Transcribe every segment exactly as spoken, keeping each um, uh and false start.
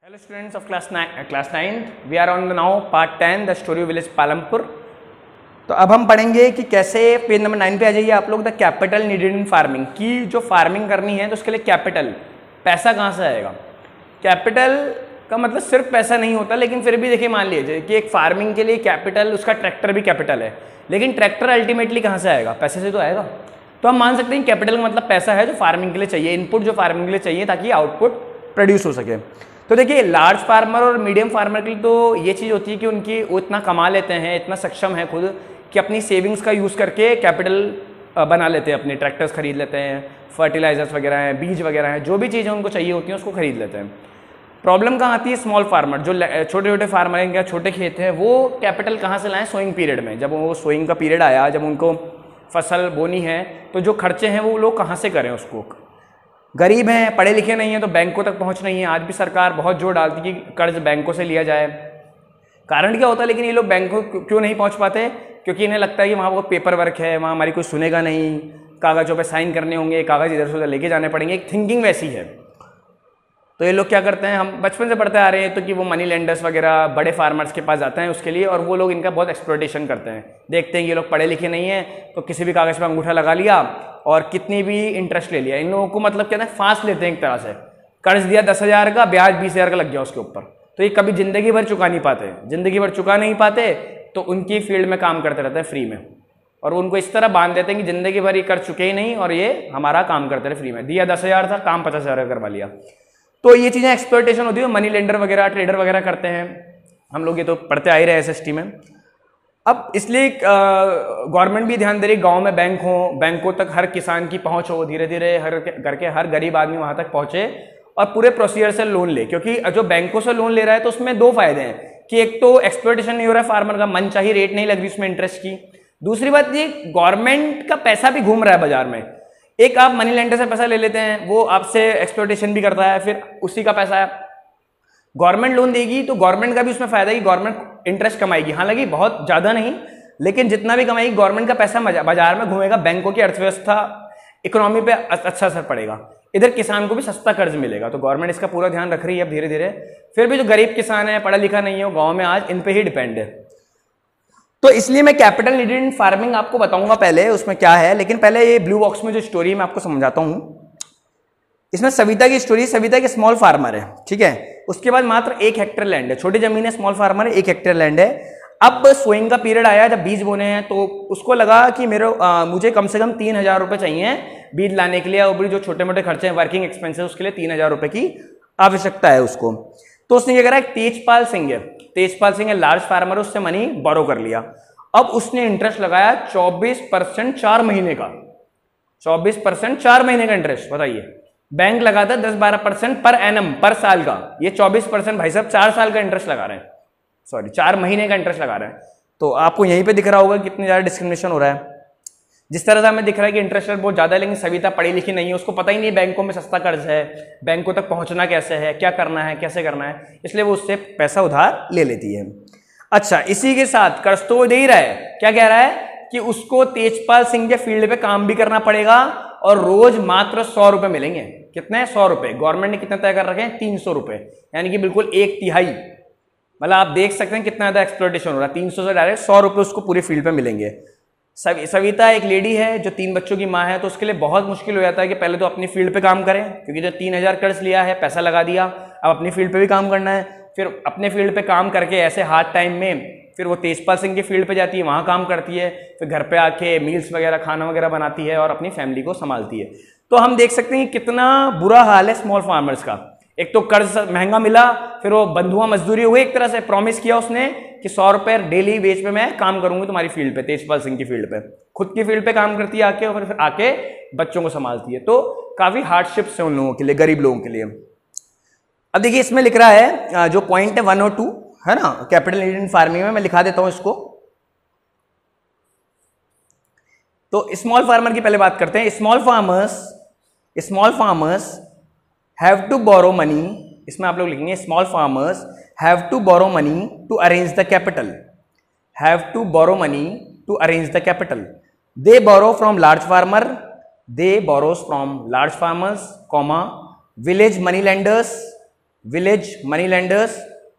Hello students of class nine, uh, class ninth. We are on the now part ten, the story of village Palampur. तो अब हम पढ़ेंगे कि कैसे page number nine पे आ जाइए आप लोग the capital needed in farming की जो फार्मिंग करनी है तो उसके लिए कैपिटल पैसा कहाँ से आएगा। कैपिटल का मतलब सिर्फ पैसा नहीं होता, लेकिन फिर भी देखिए मान लीजिए कि एक फार्मिंग के लिए कैपिटल, उसका ट्रैक्टर भी कैपिटल है, लेकिन ट्रैक्टर अल्टीमेटली कहाँ से आएगा, पैसे से तो आएगा। तो हम मान सकते हैं कैपिटल का मतलब पैसा है जो फार्मिंग के लिए चाहिए, इनपुट जो फार्मिंग के लिए चाहिए ताकि आउटपुट प्रोड्यूस हो सके। तो देखिए लार्ज फार्मर और मीडियम फार्मर के लिए तो ये चीज़ होती है कि उनकी वो इतना कमा लेते हैं, इतना सक्षम है खुद कि अपनी सेविंग्स का यूज़ करके कैपिटल बना लेते हैं, अपने ट्रैक्टर्स खरीद लेते हैं, फर्टिलाइजर्स वगैरह हैं, बीज वगैरह हैं, जो भी चीज़ें उनको चाहिए होती हैं उसको खरीद लेते हैं। प्रॉब्लम कहाँ आती है, स्मॉल फार्मर जो छोटे छोटे फार्मर हैं, क्या छोटे खेत हैं, वो कैपिटल कहाँ से लाएँ, सोइंग पीरियड में। जब वो सोइंग का पीरियड आया, जब उनको फसल बोनी है, तो जो खर्चे हैं वो लोग कहाँ से करें उसको। गरीब हैं, पढ़े लिखे नहीं हैं, तो बैंकों तक पहुंच नहीं है। आज भी सरकार बहुत जोर डालती है कि कर्ज बैंकों से लिया जाए। कारण क्या होता है, लेकिन ये लोग बैंकों क्यों नहीं पहुंच पाते, क्योंकि इन्हें लगता है कि वहाँ वो पेपर वर्क है, वहाँ हमारी कोई सुनेगा नहीं, कागज़ों पे साइन करने होंगे, कागज़ इधर से उधर लेके जाने पड़ेंगे, एक थिंकिंग वैसी है। तो ये लोग क्या करते हैं, हम बचपन से पढ़ते आ रहे हैं तो कि वो मनी लेंडर्स वगैरह बड़े फार्मर्स के पास जाते हैं उसके लिए, और वो लोग इनका बहुत एक्सप्लॉयटेशन करते हैं। देखते हैं ये लोग पढ़े लिखे नहीं हैं तो किसी भी कागज़ पर अंगूठा लगा लिया और कितनी भी इंटरेस्ट ले लिया। इन लोगों को मतलब कहते हैं फांस लेते हैं एक तरह से। कर्ज दिया दस हज़ार का, ब्याज बीस हज़ार का लग गया उसके ऊपर, तो ये कभी ज़िंदगी भर चुका नहीं पाते। ज़िंदगी भर चुका नहीं पाते तो उनकी फील्ड में काम करते रहते हैं फ्री में, और उनको इस तरह बांध देते हैं कि ज़िंदगी भर ये कर चुके ही नहीं और ये हमारा काम करते रहे फ्री में। दिया दस हज़ार था, काम पचास हज़ार का करवा लिया। तो ये चीज़ें एक्सप्लॉयटेशन होती है, मनी लेंडर वगैरह ट्रेडर वगैरह करते हैं। हम लोग ये तो पढ़ते आ ही रहे एस एस टी में। अब इसलिए गवर्नमेंट भी ध्यान दे रही, गांव में बैंक हो, बैंकों तक हर किसान की पहुंच हो, धीरे धीरे हर घर के हर गरीब आदमी वहां तक पहुंचे और पूरे प्रोसीजर से लोन ले। क्योंकि जो बैंकों से लोन ले रहा है तो उसमें दो फायदे हैं कि एक तो एक्सप्लॉयटेशन नहीं हो रहा है फार्मर का, मन चाहिए रेट नहीं लग रही उसमें इंटरेस्ट की। दूसरी बात ये गवर्नमेंट का पैसा भी घूम रहा है बाजार में। एक आप मनी लेंडर से पैसा ले लेते हैं, वो आपसे एक्सप्लॉयटेशन भी करता है, फिर उसी का पैसा है गवर्नमेंट लोन देगी तो गवर्नमेंट का भी उसमें फायदा है कि गवर्नमेंट इंटरेस्ट कमाएगी। हालांकि बहुत ज़्यादा नहीं, लेकिन जितना भी कमाएगी गवर्नमेंट का पैसा बाजार में घूमेगा, बैंकों की अर्थव्यवस्था इकोनॉमी पे अच्छा असर पड़ेगा। इधर किसान को भी सस्ता कर्ज मिलेगा, तो गवर्नमेंट इसका पूरा ध्यान रख रही है अब धीरे धीरे। फिर भी जो गरीब किसान है, पढ़ा लिखा नहीं है, वो गाँव में आज इन पे ही डिपेंड है। तो इसलिए मैं कैपिटल नीडेड इन फार्मिंग आपको बताऊंगा पहले उसमें क्या है, लेकिन पहले ये ब्लू बॉक्स में जो स्टोरी है मैं आपको समझाता हूँ। इसमें सविता की स्टोरी, सविता के स्मॉल फार्मर है, ठीक है। उसके बाद मात्र एक हेक्टेयर लैंड है, छोटी जमीन है, स्मॉल फार्मर है, एक हेक्टेयर लैंड है। अब सोइंग का पीरियड आया, जब बीज बोने हैं, तो उसको लगा कि मेरे आ, मुझे कम से कम तीन हजार रुपये चाहिए बीज लाने के लिए, और जो छोटे मोटे खर्चे हैं, वर्किंग एक्सपेंसेस, उसके लिए तीन हजार रुपये की आवश्यकता है उसको। तो उसने क्या करा, एक तेजपाल सिंह है, तेजपाल सिंह है लार्ज फार्मर, उससे मनी बोरो कर लिया। अब उसने इंटरेस्ट लगाया चौबीस परसेंट चार महीने का, चौबीस परसेंट चार महीने का इंटरेस्ट। बताइए, बैंक लगाता है दस बारह परसेंट पर एनम पर साल का, ये चौबीस परसेंट भाई साहब चार साल का इंटरेस्ट लगा रहे हैं, सॉरी चार महीने का इंटरेस्ट लगा रहे हैं। तो आपको यहीं पे दिख रहा होगा कितनी ज्यादा डिस्क्रिमिनेशन हो रहा है। जिस तरह से हमें दिख रहा है कि इंटरेस्ट रेट बहुत ज्यादा है, लेकिन सविता पढ़ी लिखी नहीं है, उसको पता ही नहीं है बैंकों में सस्ता कर्ज है, बैंकों तक पहुंचना कैसे है, क्या करना है, कैसे करना है, इसलिए वो उससे पैसा उधार ले लेती है। अच्छा, इसी के साथ कर्ज तो वो दे ही रहा है, क्या कह रहा है कि उसको तेजपाल सिंह के फील्ड पे काम भी करना पड़ेगा और रोज मात्र सौ रुपए मिलेंगे। कितने, सौ रुपए। गवर्नमेंट ने कितने तय कर रखे हैं, तीन सौ रुपए, यानी कि बिल्कुल एक तिहाई। मतलब आप देख सकते हैं कितना ज्यादा एक्सप्लॉयटेशन हो रहा है। तीन सौ से डायरेक्ट सौ रुपए उसको पूरे फील्ड पे मिलेंगे। सविता एक लेडी है जो तीन बच्चों की माँ है, तो उसके लिए बहुत मुश्किल हो जाता है कि पहले तो अपनी फील्ड पे काम करें, क्योंकि जो तीन हजार कर्ज लिया है, पैसा लगा दिया, अब अपनी फील्ड पे भी काम करना है। फिर अपने फील्ड पे काम करके ऐसे हार्ड टाइम में फिर वो तेजपाल सिंह की फील्ड पे जाती है, वहाँ काम करती है, फिर घर पे आके मील्स वगैरह, खाना वगैरह बनाती है और अपनी फैमिली को संभालती है। तो हम देख सकते हैं कितना बुरा हाल है स्मॉल फार्मर्स का। एक तो कर्ज महंगा मिला, फिर वो बंधुआ मजदूरी हुई, एक तरह से प्रॉमिस किया उसने कि सौ रुपये डेली वेज पे मैं काम करूंगी तुम्हारी फील्ड पे, तेजपाल सिंह की फील्ड पे। खुद की फील्ड पे काम करती है आके, और फिर आके बच्चों को संभालती है। तो काफी हार्डशिप्स है उन लोगों के लिए, गरीब लोगों के लिए। अब देखिए इसमें लिख रहा है जो पॉइंट है वन और टू है ना, कैपिटल नीडेड इन फार्मिंग में, मैं लिखा देता हूं इसको। तो स्मॉल फार्मर की पहले बात करते हैं। Small farmers small farmers have to borrow money, इसमें आप लोग लिखेंगे small farmers have to borrow money to arrange the capital, have to borrow money to arrange the capital. They borrow from large farmer, they borrows from large farmers, comma village money lenders, village money lenders,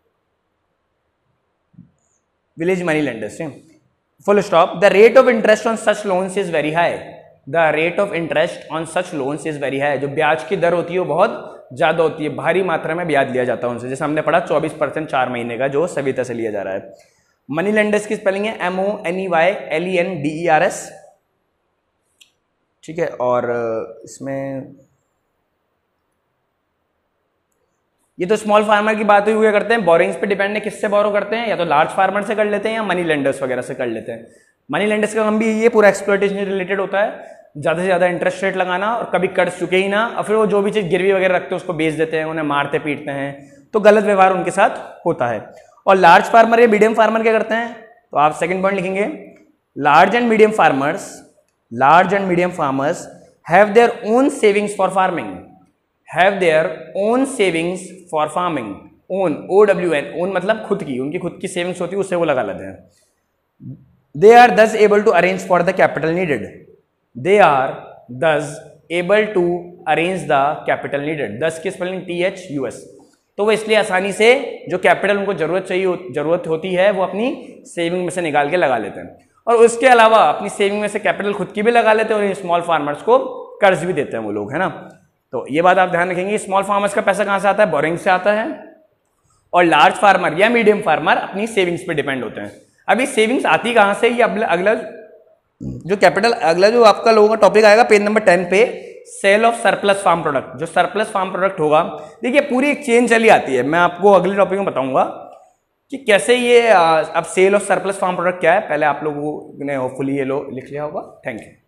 village money lenders, full stop. The rate of interest on such loans is very high, the rate of interest on such loans is very high. जो ब्याज की दर होती है वो बहुत ज्यादा होती है, भारी मात्रा में ब्याज लिया जाता है उनसे, जैसे हमने पढ़ा चौबीस परसेंट चार महीने का जो सविता से लिया जा रहा है। मनी लेंडर्स की स्पेलिंग है M O N E Y L E N D E R S, ठीक है। और इसमें ये तो स्मॉल फार्मर की बात हुई, करते हैं बोरिंग्स पे डिपेंड है, किससे बोरो करते हैं, या तो लार्ज फार्मर से कर लेते हैं या मनी लेंडर्स वगैरह से कर लेते हैं। मनी लेंडर्स का काम भी ये पूरा एक्सप्लॉइटेशन रिलेटेड होता है, ज़्यादा से ज़्यादा इंटरेस्ट रेट लगाना और कभी कर्ज चुके ही ना, और फिर वो जो भी चीज़ गिरवी वगैरह रखते हैं उसको बेच देते हैं, उन्हें मारते पीटते हैं, तो गलत व्यवहार उनके साथ होता है। और लार्ज फार्मर या मीडियम फार्मर क्या करते हैं, तो आप सेकंड पॉइंट लिखेंगे, large and medium farmers, large and medium farmers have their own savings for farming, have their own savings for farming, own O W N, own मतलब खुद की, उनकी खुद की सेविंग्स होती है, उससे वो लगा लेते हैं। They are thus able to arrange for the capital needed, they are thus able to arrange the capital needed, thus की spelling T H U S, तो वो इसलिए आसानी से जो कैपिटल उनको जरूरत चाहिए जरूरत होती है वो अपनी सेविंग में से निकाल के लगा लेते हैं, और उसके अलावा अपनी सेविंग में से कैपिटल खुद की भी लगा लेते हैं, और स्मॉल फार्मर्स को कर्ज भी देते हैं वो लोग, है ना। तो ये बात आप ध्यान रखेंगे, स्मॉल फार्मर्स का पैसा कहाँ से आता है, बोरिंग से आता है, और लार्ज फार्मर या मीडियम फार्मर अपनी सेविंग्स पे डिपेंड होते हैं। अभी सेविंग्स आती कहाँ से, ये अगला जो कैपिटल, अगला जो आपका लोगों का टॉपिक आएगा पेज नंबर टेन पे, sale of surplus farm product. जो सरप्लस फार्म प्रोडक्ट होगा, देखिए पूरी एक चेन चली आती है, मैं आपको अगले टॉपिक में बताऊंगा कि कैसे ये अब sale of surplus farm product क्या है। पहले आप लोगों ने होपफुली ये लो लिख लिया होगा। Thank you.